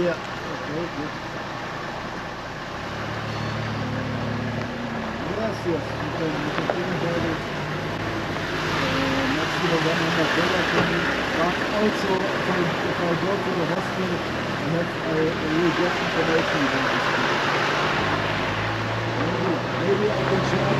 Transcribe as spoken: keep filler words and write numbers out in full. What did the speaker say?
Yeah. Okay, good. Yes, yes, you can, you can think about it. Uh, next to the one hundred dollar for me. But also, if I, if I go to the hospital, I, have, I, I will get information about this. Maybe, maybe I can share